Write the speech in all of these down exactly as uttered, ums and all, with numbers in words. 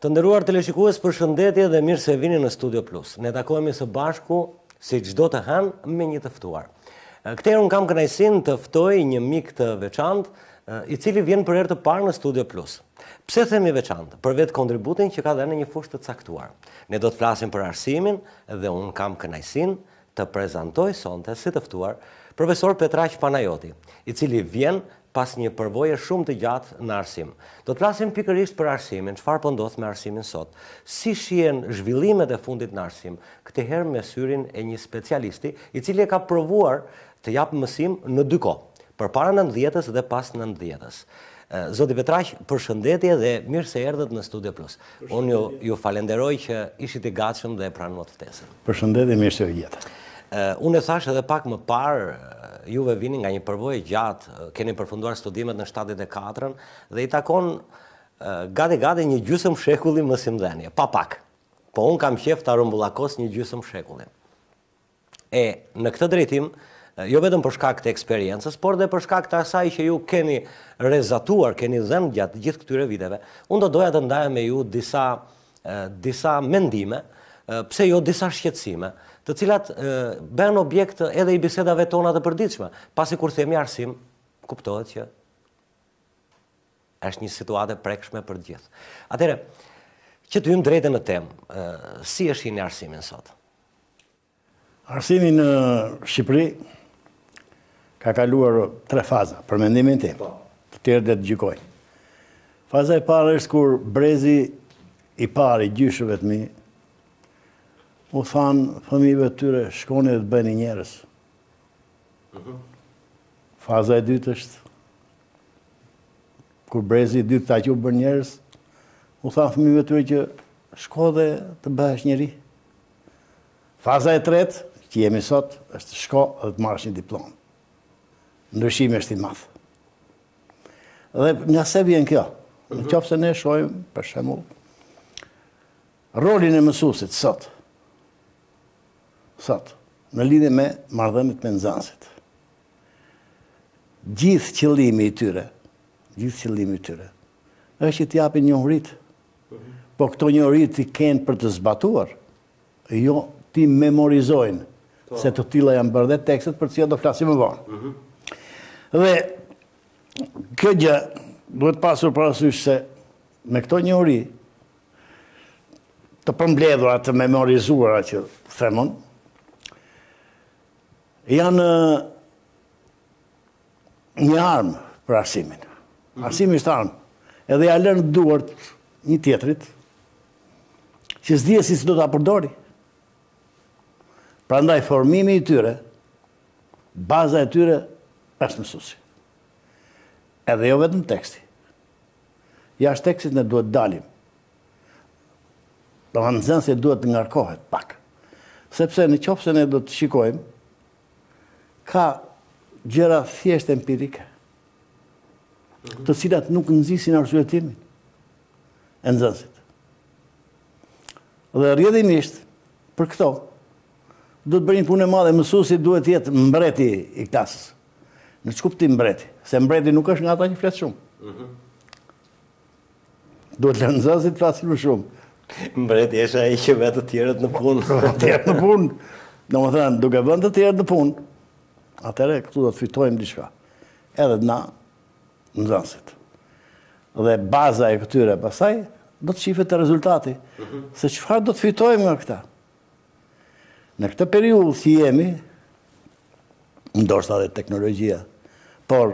Të nderuar teleshikues, përshëndetje dhe mirë se vini në Studio Plus. Ne takohemi së bashku si çdo të hënë me një të ftuar. Këtë herë unë kam kënaqësinë të ftoj një mik të veçantë, i cili vjen për herë të parë në Studio Plus. Pse themi veçantë? Për vetë kontributin që ka dhënë në një fushë të caktuar. Ne do të flasim për arsimin dhe unë kam kënaqësinë të prezantoj sonte si të ftuar profesor Petraq Panajoti, i cili vjen pas një përvoje shumë të gjatë në arsim. Do të flasim pikërisht për arsimin, çfarë po ndodh me arsimin sot, si shihen zhvillimet e fundit në arsim, këtë herë me syrin e një specialisti, i cili e ka provuar të japë mësim në dy kohë, përpara nëntëdhjetës dhe pas nëntëdhjetës. Zoti Petraq, përshëndetje dhe mirë se erdhët në Studio Plus. Unë ju, ju falenderoj që ishit i gatshëm dhe pranuat ftesën. Përshëndetje, mirë se u jeta. Unë e thash edhe pak më parë, juve vini nga një përvojë gjatë, keni përfunduar studimet në shtatëdhjetë e katër dhe i takon gati gati një gjysmë shekulli mësimdhënie, pa pak. Po unë kam qejf ta rrumbullakos një gjysmë shekulli. E në këtë drejtim, jo vetëm për shkak të eksperiencës, por dhe për shkak të asaj që ju keni rezatuar, keni dhënë gjatë gjithë këtyre viteve, unë do doja të ndaja me ju disa disa mendime, pse jo disa shqetësime, të cilat bën objekt edhe i bisedave tona të përditshme, pasi kur themi arsim, kuptohet që është një situatë e prekshme për të gjithë. Atëherë, që të hyjmë drejtë në temë, si e shihni arsimin sot? Arsimi në Shqipëri ka kaluar tre faza, për mendimin tim, të tjerë dhe të gjykojnë. Faza e parë është kur brezi i parë i gjyshëve të mi u thanë fëmijëve të tyre, shkoni dhe të bëni njerëz. Faza e dytë është kur brezi i dytë ta që u bën njerëz, u thanë fëmijëve të tyre që shko dhe të bëhesh njeri. Faza e tretë, që jemi sot, është shko dhe të marrësh një diplomë. Ndryshimi është i madh. Dhe nga se vjen kjo? Në qoftë se ne shohim, për shembull, rolin e mësuesit sot, sot, në lidhje me marrëdhëniet me nxënësit. Gjithë qëllimi i tyre, gjithë qëllimi i tyre, është që t'japin njohuritë. Po këto njohuri ti kenë për të zbatuar, jo ti memorizojnë, se të tilla janë bërë dhe tekstet për të cilat do flasim më vonë. Dhe kjo gjë duhet pasur parasysh se me këto njohuri të përmbledhura, të memorizuara që themon, janë një armë për arsimin. Arsimi është armë. Edhe ja lënë duart një tjetrit që s'dije si do ta përdori. Prandaj formimi i tyre, baza e tyre është mësuesi. Edhe jo vetëm teksti. Jashtë tekstit ne duhet dalim. Do të thënë se duhet të ngarkohet pak. Sepse në qoftë se ne do të shikojmë, ka gjëra thjesht empirike, të cilat nuk nxisin arsyetimin e nxënësit. Dhe rrjedhimisht, për këto, do të bëjnë punë e madhe, mësuesi duhet të jetë mbreti i klasës. Në ç'kuptim mbreti? Se mbreti nuk është nga ata që flet shumë. Duhet lënë nxënësit të flasin më shumë. Mbreti është ai që vetë të tjerët në punë. Të tjerët në punë. Domethënë, duke vënë të tjerët në punë, atëre këtu do të fitojmë diçka. Edhe na nxënësit. Dhe baza e këtyre pastaj do të shihet te rezultati. Se çfarë do të fitojmë nga këta? Në këtë periudhë që jemi, ndoshta edhe teknologjia, por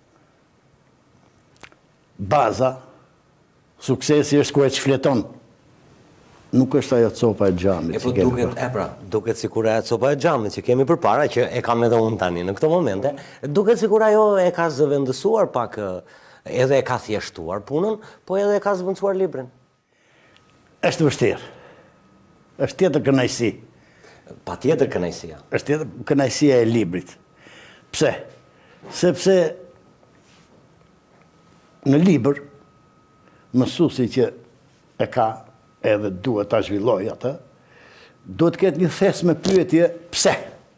baza, suksesi është ku e çfleton. Nuk është ajo copa e xhamit. E po duket, e pra, duket sikur ajo copa e xhamit që kemi përpara, që e kam edhe unë tani në këto momente, duket sikur ajo e ka zëvendësuar pak, edhe e ka thjeshtuar punën, po edhe e ka zvendësuar librin. Është vështirë. Është tjetër kënaqësi. Patjetër kënaqësia. Është tjetër kënaqësia e librit. Pse? Sepse në libër mësuesi që e ka edhe duhet ta zhvilloj atë, duhet të ketë një thes me pyetje pse.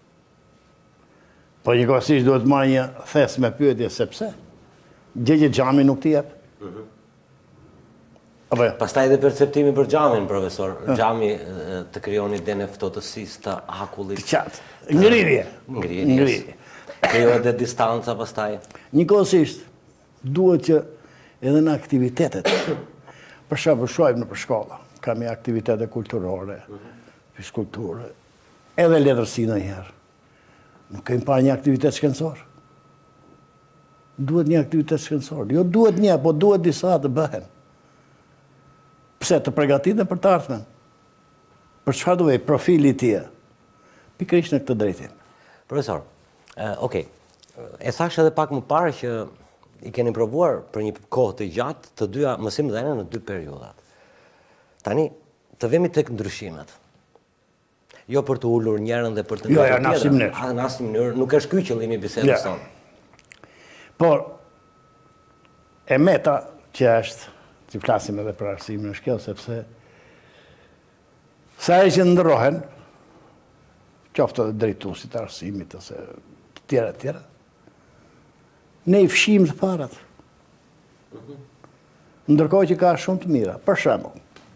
Po njëkohësisht duhet të marrë një thes me pyetje se pse. Gjë që xhami nuk t'i jep. Apo jo? Pastaj edhe perceptimi për xhamin, profesor. Xhami e, të krijon idenë e ftohtësisë të akullit. Të qatë. Ngrirje. Ngrirjes. Ngrirje. Krijohet edhe distanca pastaj. Njëkohësisht, duhet që edhe në aktivitetet, për shembull shojmë në për shkolla, kam i aktivitete kulturore, fiskulture, edhe letërsi ndonjëherë. Nuk kemi pa një aktivitet shkencor. Duhet një aktivitet shkencor. Jo duhet një, po duhet disa të bëhen. Pse të përgatiten për të ardhmen? Për çfarë do vej profili i tij? Pikërisht në këtë drejtim. Profesor, uh, okej. E thash edhe pak më parë që i keni provuar për një kohë të gjatë të dyja mësimdhënie në dy periudhat. Tani të vemi tek ndryshimet. Jo për të ulur njërën dhe për të Jo, jo, në asnjë mënyrë. A, në asnjë mënyrë, nuk është ky qëllimi i bisedës tonë. Por, e meta që është, që flasim edhe për arsimin në shkjo, sepse sa e që ndërrohen, qoftë edhe drejtuesit të arsimit, ose të tjera të tjera, ne i fshim të parat. Ndërkohë që ka shumë të mira. Për shembull,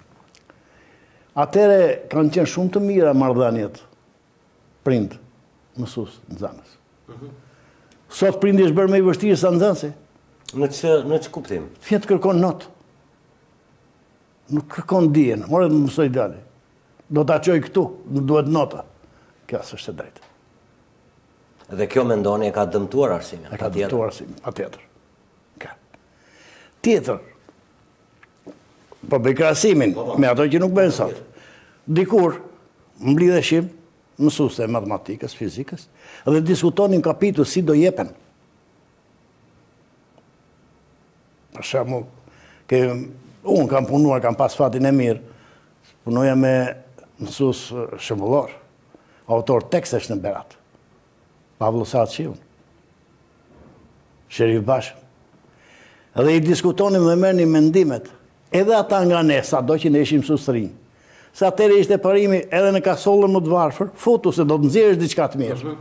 atëre kanë qenë shumë të mira marrëdhëniet prind, mësues, nxënës. Sot prindi është bërë më i vështirë sa nxënësi. Në që, në që kuptim? Fjetë kërkon not. Nuk kërkon dijen, more të mësoj dali. Do ta çoj këtu, nuk duhet nota. Kjo s'është e drejtë. Dhe kjo mendoni e ka dëmtuar arsimin. E ka dëmtuar arsimin, patjetër. Ka. Tjetër, po bëj krahasimin me ato që nuk bëjnë sot. Dikur mblidheshim mësuestë e matematikës, fizikës, dhe diskutonin kapitull si do jepen. Për shembull, ke unë kam punuar, kam pas fatin e mirë, punoja me mësues shembullor, autor tekstesh në Berat. Pavlo Saatçiun, Sherif Bashën. Edhe i diskutonim dhe merrnim mendimet, edhe ata nga ne, sado që ne ishim mësues të rinj. Se atëherë ishte parimi edhe në kasollën më të varfër, futu se do të nxjerrësh diçka të mirë.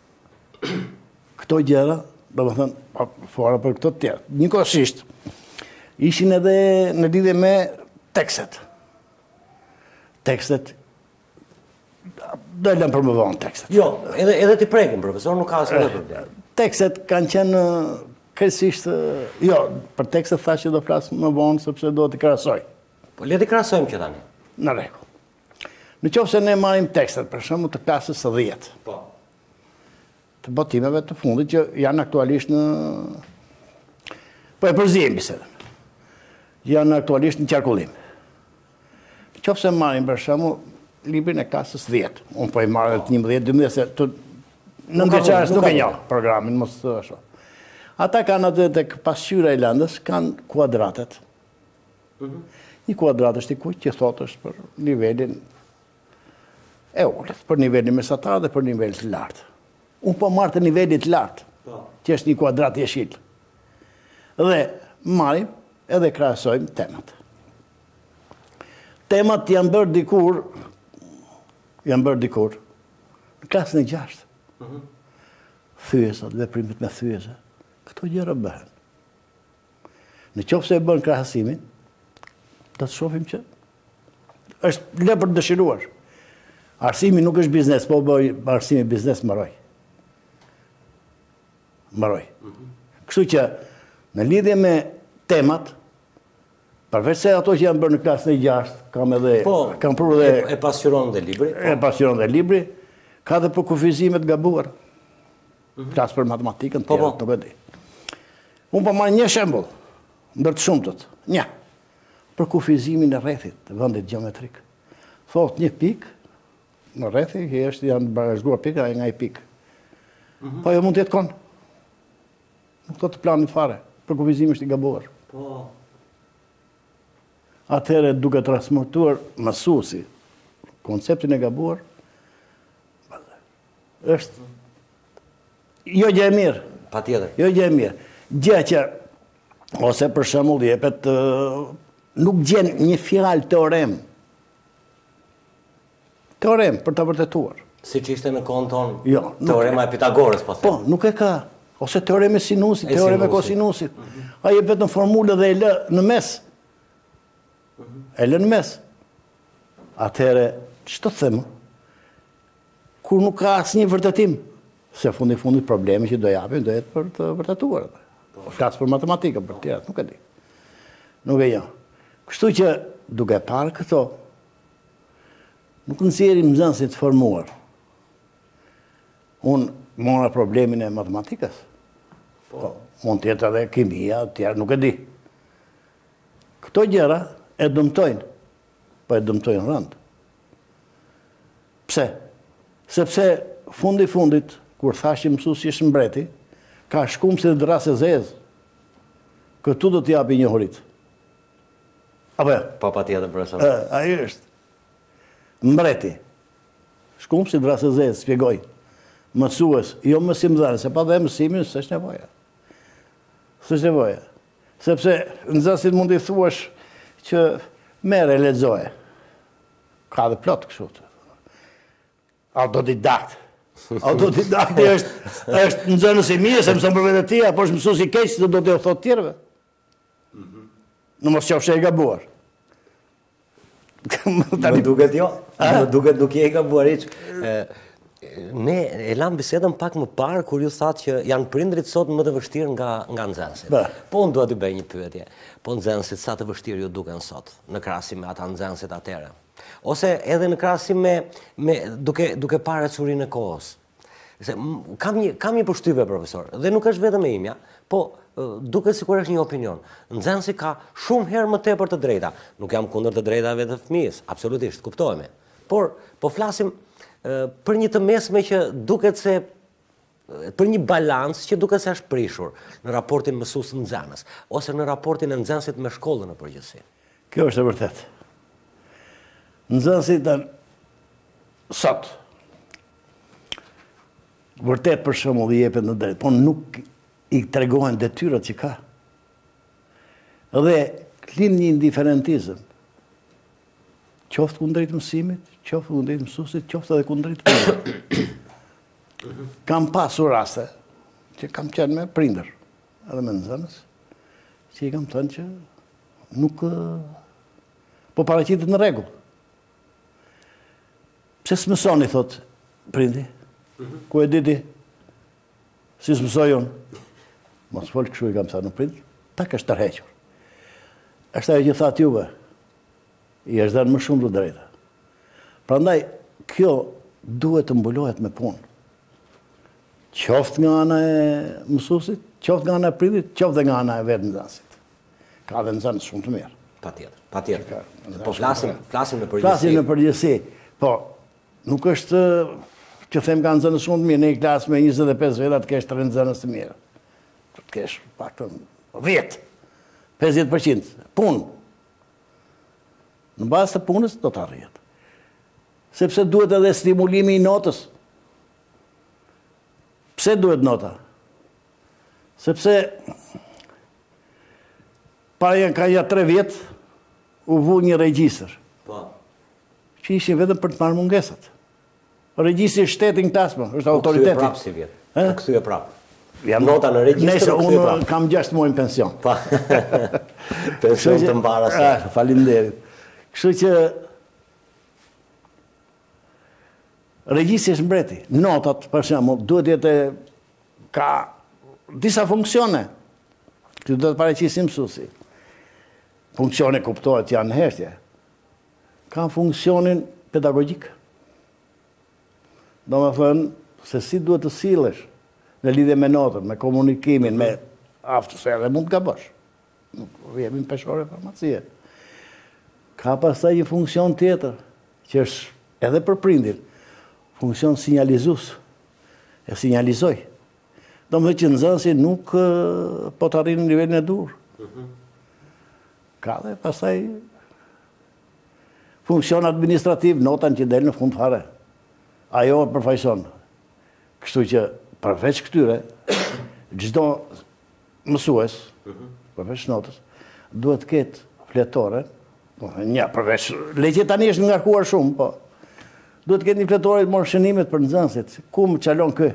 Këto gjëra, domethënë, fora për këto të tjera. Njëkohësisht, ishin edhe në lidhje me tekstet. Tekstet, do e lëm për më vonë tekstet. Jo, edhe, edhe t'i prekim, profesor, nuk ka asnjë problem. Tekstet kanë qenë kërësisht, jo, për tekstet thash që do flas më vonë, sepse do t'i krahasoj. Po le t'i krahasojmë që tani. Në rregull. Në qoftë se ne marrim tekstet, për shembull të klasës së dhjetë, Po. të botimeve të fundit që janë aktualisht në... Po e përzihem bisedën. Janë aktualisht në qarkullim. Në qoftë se marrim për shembull librin e klasës dhjetë. Unë po i marrë të njëmbëdhjetë, dymbëdhjetë, se të nëntëdhjeçarës nuk e njoh programin, mos të ashtu. Ata kanë atë tek pasqyra e lëndës, kanë kuadratet. Një kuadrat është i kuq që thotë është për nivelin e ulët, për nivelin mesatar dhe për nivelin të lartë. Unë po marrë të nivelit të lartë, që është një kuadrat jeshil. Dhe marrim edhe krahasojmë temat. Temat janë bërë dikur, janë bërë dikur, në klasën e gjashtë. Thyesat, veprimet me thyese, këto gjëra bëhen. Në qoftë se e bën krahasimin, do të shohim që është le për të dëshiruar. Arsimi nuk është biznes, po bëj arsimi biznes mbaroj. Mbaroj. Kështu që në lidhje me temat, përveç se ato që janë bërë në klasën e gjashtë, kam edhe Po, kam prur dhe e, e pasqyron dhe libri. e pasqyron dhe libri, ka dhe për kufizimet gabuar. Klasë për matematikën, Po, tjera, po. nuk e di. Unë po marr një shembull, ndër të shumtët. Një. Për kufizimin e rrethit të vendit gjeometrik. Thot një pik në rrethi, që është janë barazhguar pika e nga i pik. Po jo mund të jetë kon. Nuk do të planit fare. Për kufizimin është i gabuar. Po. Atëherë duke transmetuar mësuesi konceptin e gabuar, është jo gjë e mirë. Patjetër. Jo gjë e mirë. Gjë që ose për shembull jepet nuk gjen një fjalë teorem. Teorem për ta vërtetuar. Siç ishte në kohën tonë, Jo, nuk teorema e Pitagorës, po Po, them. nuk e ka. Ose teorem e sinusit, E teorem e sinusit. kosinusit. Ai jep vetëm formulë dhe e lë në mes. E lënë mes. Atëherë, që të themë? Kur nuk ka asë një vërtetim, se fundi fundit problemi që do japim, do jetë për të vërtetuar. Flasë për matematikë, për tjera, nuk e di. Nuk e janë. Kështu që, duke parë këto, nuk nësirim nxënësit të formuar. Unë mora problemin e matematikës. Po, mund tjetë edhe kimia, tjera, nuk e di. Këto gjëra e dëmtojnë, po e dëmtojnë rëndë. Pse? Sepse fundi fundit, kur thashim mësuesi është mbreti, ka shkumë si dhe drasë e zezë. Këtu do t'japi një horit. Apo e? Pa pa tjetër, profesor. Ajo është. Mbreti. Shkumë si drasë e zezë, spjegoj. Mësues, jo mësim dhane, se pa dhe mësimin, së është nevoja. Së është nevoja. Sepse nxënësit mund i thuash që mere lexoje. Ka dhe plot kështu. Autodidakt. Autodidakti është, është nxënës i mirë, se mëson për vetë tia, apo është mësues i keq, se do të thotë tjerëve. Në mos qofsh e gabuar. Më duket jo, më duket nuk je e gabuar hiç. Ne e lam bisedën pak më parë kur ju thatë që janë prindrit sot më të vështirë nga nga nxënësit. Po unë dua të bëj një pyetje. Po nxënësit sa të vështirë ju duken sot në krahasim me ata nxënësit atëherë? Ose edhe në krahasim me me duke duke parë curinë e kohës. Se kam një kam një përshtypje, profesor, dhe nuk është vetëm e imja, po duket sikur është një opinion. Nxënësi ka shumë herë më tepër të drejta. Nuk jam kundër të drejtave të fëmijës, absolutisht, kuptohemi. Por po flasim për një të mesme që duket se, për një balans që duket se është prishur në raportin mësues-nxënës, ose në raportin e nxënësit me shkollën në përgjithësi. Kjo është e vërtet. Nxënësit sot, vërtet për shembull i jepet në drejt, po nuk i tregohen detyrat që ka. Dhe lind një indiferentizëm. Qoftë kundrejt mësimit, qoftë kundrejt mësuesit, qoftë edhe kundrejt prindërve. Kam pasur raste që kam qenë me prindër, edhe me nxënës, që i kam thënë që nuk po paraqitet në rregull. Pse s'mësoni, thot prindi? Ku e diti? Si s'mësoj unë? Mos fol kështu, i kam thënë në prind, tak është tërhequr. Është ajo që thatë juve, i është dhënë më shumë të drejta. Prandaj, kjo duhet të mbulohet me punë. Qoftë nga ana e mësuesit, qoftë nga ana e prindit, qoftë nga ana e vetë nxënësit. Ka dhe nxënës shumë të mirë. Patjetër, patjetër. Po flasim, flasim në përgjithësi. Flasim në përgjithësi. Po, nuk është që them ka nxënës shumë të mirë, në një klasë me njëzet e pesë veta të kesh tre nxënës të mirë. Të kesh paktën dhjetë, pesëdhjetë përqind. Punë. Në bazë të punës do të arrihet. Sepse duhet edhe stimulimi i notës. Pse duhet nota? Sepse para janë ka ja tre vjetë u vu një regjistër. Po. Që ishin vetëm për të marrë mungesat. Regjistri është shtetin klasë, është autoriteti. Po kthye prapë si vjet. Po kthye prapë. Jam nota në regjistër. Nëse unë kam gjashtë muaj në pension. Pa. Pension të mbara se. Faleminderit. Kështu që regjistri është mbreti. Notat, për shembull, duhet jetë ka disa funksione. Që do të paraqisim mësuesi. Funksione kuptohet janë heshtje. Ka funksionin pedagogjik. Do me thënë se si duhet të sillesh në lidhje me notën, me komunikimin, me aftës, edhe mund të gabosh. Nuk jemi në peshore farmacie. Ka pastaj një funksion tjetër, që është edhe për prindin, funksion sinjalizues. E sinjalizoj. Do me që nxënësi nuk po të arrinë në nivelin e dur. Ka dhe pastaj funksion administrativ, notan që del në fund fare. Ajo e përfaqëson. Kështu që përveç këtyre, çdo mësues, përveç notës, duhet të ketë fletore, një përveç, leqe tani është ngarkuar shumë, po, duhet të ketë një fletore të morë shënimet për nxënësit, ku më qalon kë.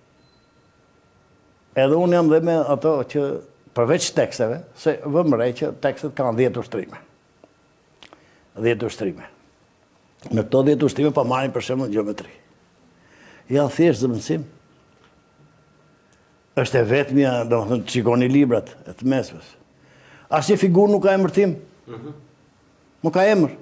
Edhe unë jam dhe me ato që përveç teksteve, se vëmë re që tekstet kanë dhjetë ushtrime. dhjetë ushtrime. Në këto dhjetë ushtrime pa marrin për shembull gjeometri. Ja thjesht zëvendësim. Është e vetmja, domethënë shikoni librat e të mesmes. Asnjë figurë nuk ka emër tim. Mhm. Nuk ka emër.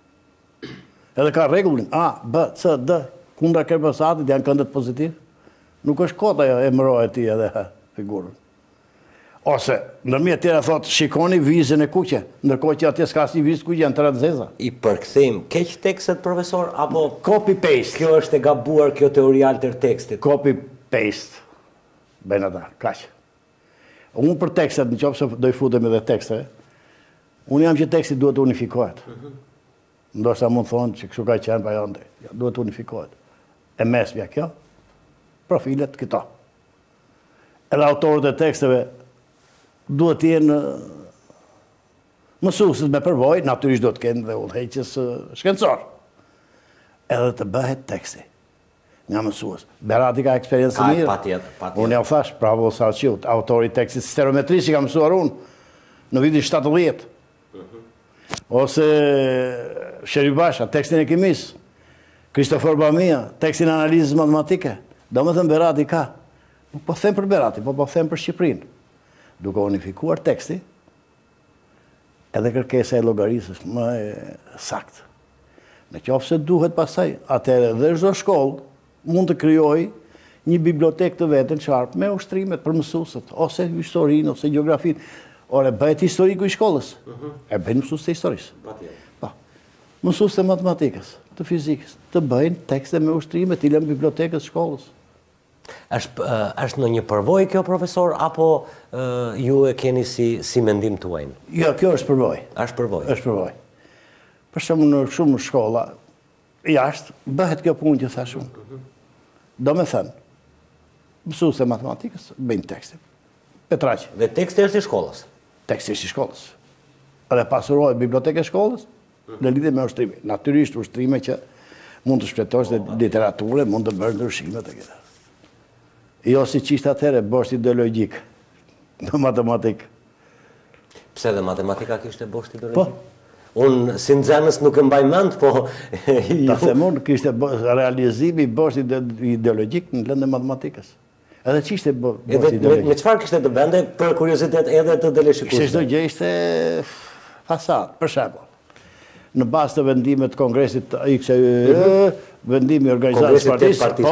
Edhe ka rregullin A, B, C, D, kundra kërbasatit janë këndet pozitiv. Nuk është kot ajo emërohet ti edhe figurën. Ose, ndërmjet tjera thotë, shikoni vizën e kuqe, ndërkohë që atje s'ka asnjë vizë kuqe, janë të zeza. I përkthejmë keq tekstet, profesor, apo copy-paste. Kjo është e gabuar, kjo teori alter tekstit. Copy-paste. Bëjnë ata, kaq. Unë për tekstet, në qoftë se do i futem edhe tekste, unë jam që teksti duhet të unifikohet. Ndoshta mund thonë që kështu ka qenë pa janë, ja, duhet të unifikohet. E mesmja kjo, profilet këto. Edhe autorët e teksteve duhet të jenë mësuesit me përvojë, natyrisht do të kenë dhe udhëheqës shkencor. Edhe të bëhet teksti nga mësues. Berati ka eksperiencë mirë. Patjetër, patjetër. Unë ja u thash, bravo Sarqiut, autori i tekstit stereometri që ka mësuar unë në vitin shtatëdhjetë. Ose Sheribasha, tekstin e kimis, Kristofor Bamia, tekstin e analizës matematike. Do më thënë Berati ka. Nuk po them për Berati, po po them për Shqipërinë. Duke unifikuar teksti, edhe kërkesa e llogarisë është më e saktë. Në qoftë se duhet pastaj, atëherë dhe çdo shkollë mund të krijojë një bibliotekë të vetën çfarë me ushtrimet për mësuesët, ose historinë, ose gjeografinë. Ore, bëhet historiku i shkollës. E bëjnë mësues të historisë. Po. Mësues të matematikës, të fizikës, të bëjnë tekste me ushtrime të ilën bibliotekës shkollës. Është është në një përvojë kjo, profesor, apo ju e keni si si mendim tuaj? Jo, kjo është përvojë. Është përvojë. Është përvojë. Për shembull në shumë shkolla jashtë bëhet kjo punë që thash unë. Do me thënë, mësues të matematikës bëjnë tekste. Petraqi. Dhe teksti është i shkollës. Teksti është i shkollës. Edhe pasurohet biblioteka e shkollës në lidhje me ushtrime. Natyrisht ushtrime që mund të shpletosh dhe literaturë, mund të bërë ndryshime të këta. Jo si qishtë atëherë, bosht ideologjik në matematikë. Pse dhe matematika kishte bosht ideologjik? Po. Unë, si nxënës nuk e mbaj mend, po... Ta themun, kishte realizimi bosht ideologjik në lëndë e matematikës. Edhe qishte bosht ideologjik. Me qëfar kishte të vende për kuriozitet edhe të deleshikushme? Kishte çdo gjë ishte fasad, për shembull. Në bazë të vendimet të Kongresit X E Y, vendimi i organizatës partisë,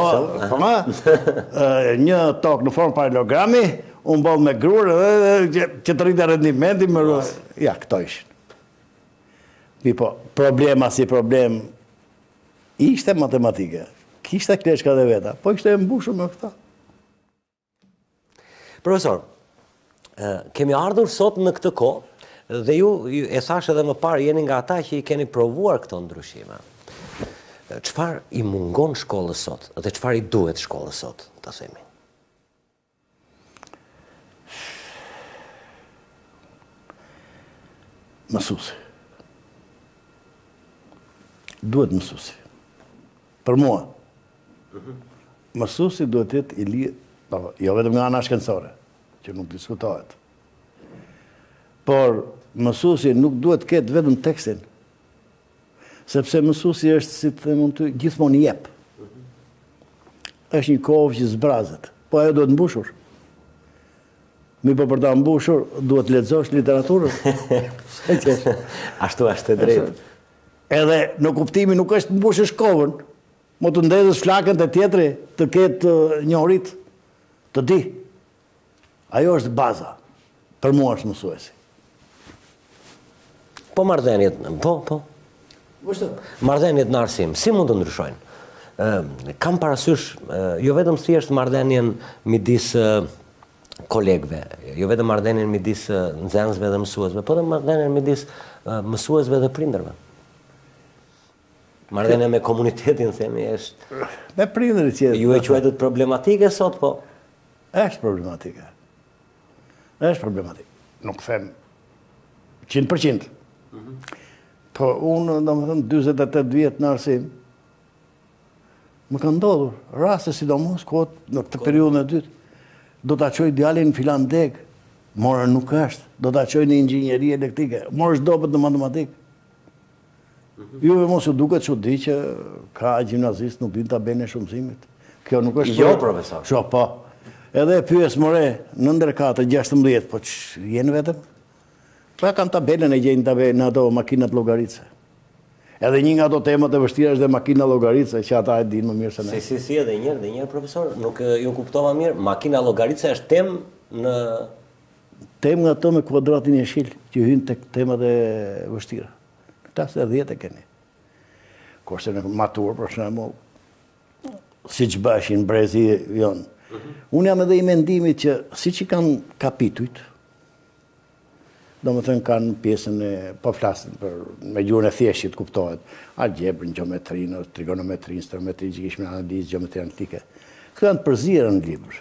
po, një tokë në formë paralelogrami, unë boll me grur dhe që të rritë rendimenti, ja, këto ishin. Po, problema si problem ishte matematike, kishte kleshka dhe veta, po ishte e mbushur me këta. Profesor, kemi ardhur sot në këtë kohë, dhe ju, e thash edhe më parë, jeni nga ata që i keni provuar këto ndryshime. Çfarë i mungon shkollës sot, dhe çfarë i duhet shkollës sot, ta themi? Mësuesi. Duhet mësuesi. Për mua, mësuesi duhet të jetë i lidhur, jo vetëm nga ana shkencore, që nuk diskutohet. Por mësuesi nuk duhet të ketë vetëm tekstin, sepse mësuesi është, si të them unë ty, gjithmonë jep. Është një kovë që zbrazet, po ajo duhet mbushur. Mi po për ta mbushur, duhet lexosh literaturën. Ashtu është e drejtë. Edhe në kuptimin nuk është mbushësh kovën, mo të ndezësh flakën të tjetri, të ketë njohurit, të di. Ajo është baza. Për mua është mësuesi. Po marrëdhëniet, po, po. Marrëdhëniet në arsim, si mund të ndryshojnë? Kam parasysh, jo vetëm thjesht marrëdhënien midis kolegëve, jo vetëm marrëdhënien midis nxënësve dhe mësuesve, por edhe marrëdhënien midis mësuesve dhe prindërve. Marrëdhënia me komunitetin, themi, është... Me prindërit që... Ju e quajtët problematike sot, po? Është problematike. Është problematike. Nuk them qind për qind. Po unë, do më thëmë, dyzet e tetë vjetë në arsim, më ka ndodhur, raste sidomos, kohët në këtë periudhën e dytë, do ta çoj djalin në Filandeg, morë nuk është, do ta çoj në inxhinieri elektrike, morë dobët në matematikë. Juve mos u duket çudi që ka gjimnazist nuk din ta bëjnë shumësimit. Kjo nuk është... Jo, profesor. Sho, po. Edhe pyes more, nëntër katër, gjashtëmbëdhjetë, po që jenë vetëm? Po e kam tabelën e gjejnë tabelën në ato makinat llogaritse. Edhe një nga ato temat e vështira është dhe makina llogaritse, që ata e dinë më mirë se ne. Si, si, si, edhe njërë, edhe njërë, profesor, nuk ju kuptova mirë, makina llogaritse është temë në... Temë nga ato me kuadratin e shil, që hynë tek temat e vështira. Klasë e dhjetë e keni. Kurse në matur, për shembull, si që bashin brezi jonë. Unë jam edhe i mendimit që si që kanë kapitujt, do më thënë kanë pjesën e, po flasin për, me gjuhën e thjeshtit kuptohet, algebrën, gjeometrinë, trigonometrinë, strometrinë, që kishme analizë, gjeometri analitike. Këto janë të përzirë në libër.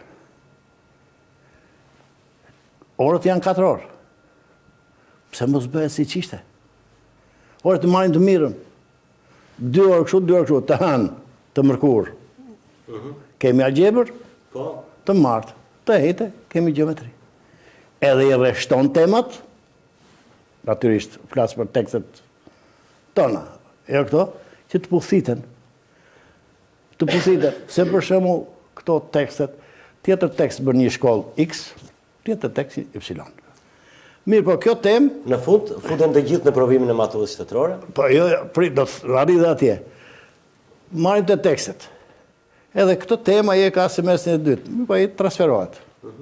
Orët janë katër orë. Pse mos bëhet si qishte? Orët të marrin të mirën. Dy orë kështu, dy orë kështu, të hanë, të mërkur. Kemi algebrë, të martë, të hete, kemi gjeometri. Edhe i rreshton temat, natyrisht flasë për tekstet tona, e këto, që të puthiten. Të puthiten, se për shembull këto tekstet, tjetër tekst bën një shkollë X, tjetër tekst Y. Mirë, po kjo temë... Në fund, futen të gjithë në provimin e maturës shtetërore? Po jo, prit, do të arri dhe atje. Marrim të tekstet. Edhe këto tema je ka semestrin e dytë, mirë, po i transferohet.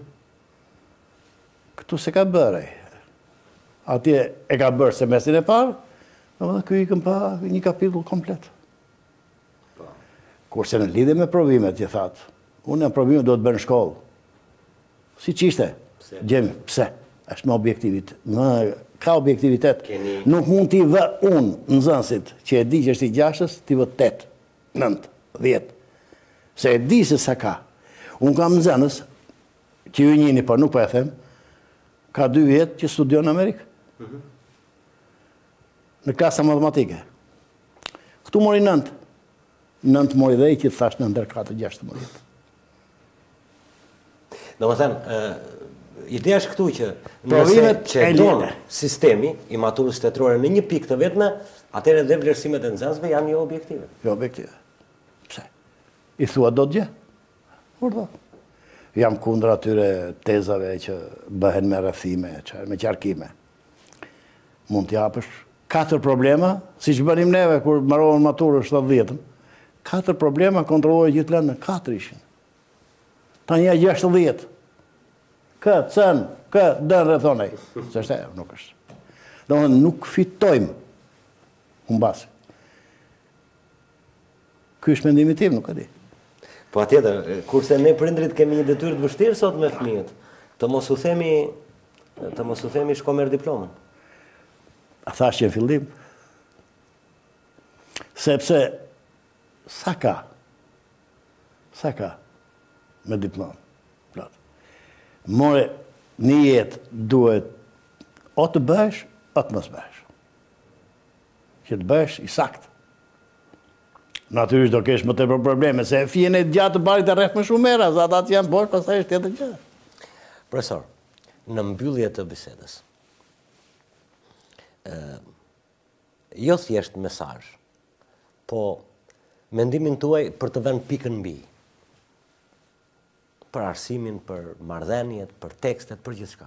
Këtu se ka bërë. Atje e ka bërë semestrin e parë, dhe kjo i këm pa një kapitull komplet. Kurse në lidhje me provimet, je thatë, unë në provimet do të bërë në shkollë. Si qishte? Gjemi, pse? është me objektivitet. Më ka objektivitet. Nuk mund t'i vë unë në zënsit që e di që është i gjashës, t'i vë tetë, nëntë, dhjetë. Se e di se sa ka. Unë kam në zënës, që ju njini, por nuk po e them, ka dy vjetë që studion në Amerikë. Në klasa matematike. Këtu mori nëntë. Nëntë mori dhe i që të thash në ndër katër gjashtë morit. Do më thënë, ideja është këtu që nëse që e donë sistemi i maturës shtetërore në një pikë të vetme, atëherë dhe vlerësimet e nxënësve janë jo objektive. Jo objektive. Pse? I thua do të gjë? Kur do? Jam kundër atyre tezave që bëhen me rrëfime, me qarkime. Mund t'japësh katër problema, si që bënim neve kur mbarovën maturën shtatëdhjetën, katër problema kontrollojë gjithë lëndën, katër ishin. Ta një gjashtëdhjetë. Këtë, cënë, këtë, dërë dhe thonej. Se është e, nuk është. Do më nuk fitojmë unë basë. Ky është mendimi tim, nuk e di. Po atjetër, kurse ne prindrit kemi një detyrë të vështirë sot me fëmijët, të mos u themi, të mos u themi shko merr diplomën. A thash që në fillim? Sepse, sa ka? Sa ka me diplomë? More, një jetë duhet o të bësh, o të mos bësh. Që të bësh i sakt. Natyrisht do kesh më të për probleme, se fjen e gjatë të barit e rreth më shumë era, za ata që janë bosh, pastaj është tjetër gjë. Profesor, në mbyllje të bisedës, jo thjesht mesazh, po mendimin tuaj për të vënë pikën mbi. Për arsimin, për marrëdhëniet, për tekstet, për gjithçka.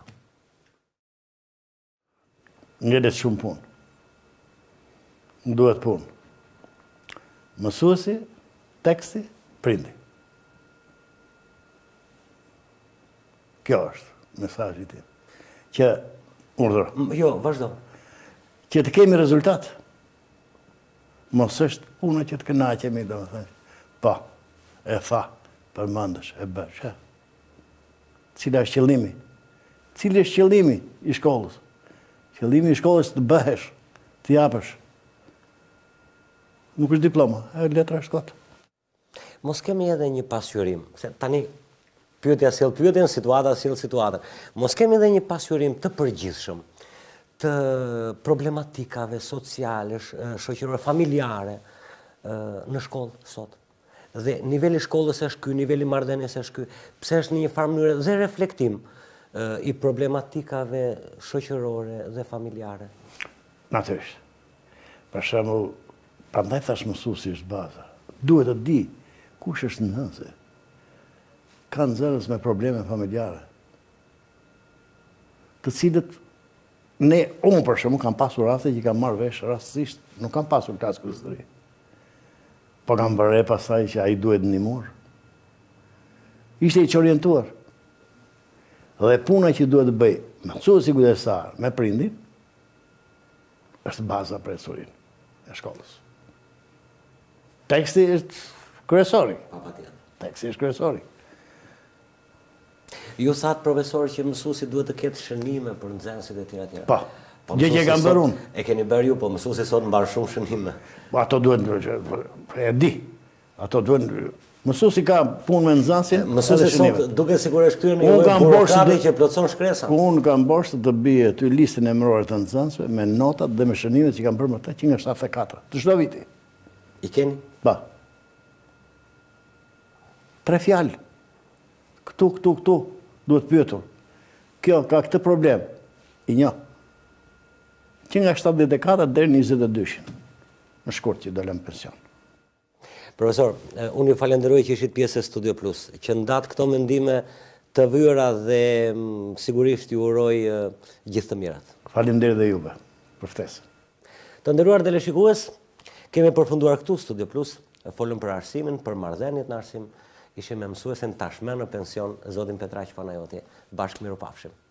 Ngjelet shumë punë. Duhet punë. Mësuesi, teksti, prindi. Kjo është mesazhi tim. Që urdhër. Jo, vazhdo. Që të kemi rezultat. Mos është puna që të kënaqemi, domethënë. Po, e tha. Përmandësh, e bësh, e. Cila është qëllimi? Cili është qëllimi i shkollës? Qëllimi i shkollës të bëhesh, të japësh. Nuk është diploma, e letra është kotë. Mos kemi edhe një pasqyrim, se tani pyetja sjell pyetjen, situata sjell situatën. Mos kemi edhe një pasqyrim të përgjithshëm të problematikave sociale, shoqërore, familjare në shkollë sot. Dhe niveli shkollës është ky, niveli marrëdhënies është ky, pse është në një farë mënyrë dhe reflektim i problematikave shoqërore dhe familjare. Natyrisht. Për shembull, prandaj thash mësuesi është baza. Duhet të di kush është nxënësi. Ka nxënës me probleme familjare, të cilët ne, unë për shembull, kam pasur raste që kam marrë vesh rastësisht, nuk kam pasur klasë kryesore. Po kam bërë pastaj që ai duhet ndihmuar. Ishte i orientuar. Dhe puna që duhet të bëj mësuesi kujdestar me prindin është baza profesorin e shkollës. Teksti është kryesori. Teksti është kryesori. Ju thatë profesor që mësuesi duhet të ketë shënime për nxënësit e tjera tjera. Po, gjë që e kam bërë unë. E keni bërë ju, po mësuesi sot mbar shumë shënime. Po ato duhet, e di, ato duhet, mësuesi ka punë me nxënësin. Mësuesi sot duke sigurisht këtyre në një burokrati që plotson shkresa. Unë kam bërë të bie ty listën e emërore të nxënësve me notat dhe me shënimet që kam bërë më të që nga shtatëdhjetë e katër, të çdo viti. I keni? Ba. Tre fjalë. Këtu, këtu, këtu, duhet pyetur. Kjo ka këtë problem. I një. Që nga shtatëdhjetë e katër deri në njëzet e dy. Në shkurt që dalëm pension. Profesor, unë ju falenderoj që ishit pjesë e Studio Plus, që ndatë këto mendime të vyra dhe sigurisht ju uroj gjithë të mirat. Faleminderit dhe juve për ftesën. Të nderuar teleshikues, kemi përfunduar këtu Studio Plus, folëm për arsimin, për marrëdhëniet në arsim, ishim me mësuesen tashmë në pension, zotin Petraq Panajoti. Bashkë mirupafshim.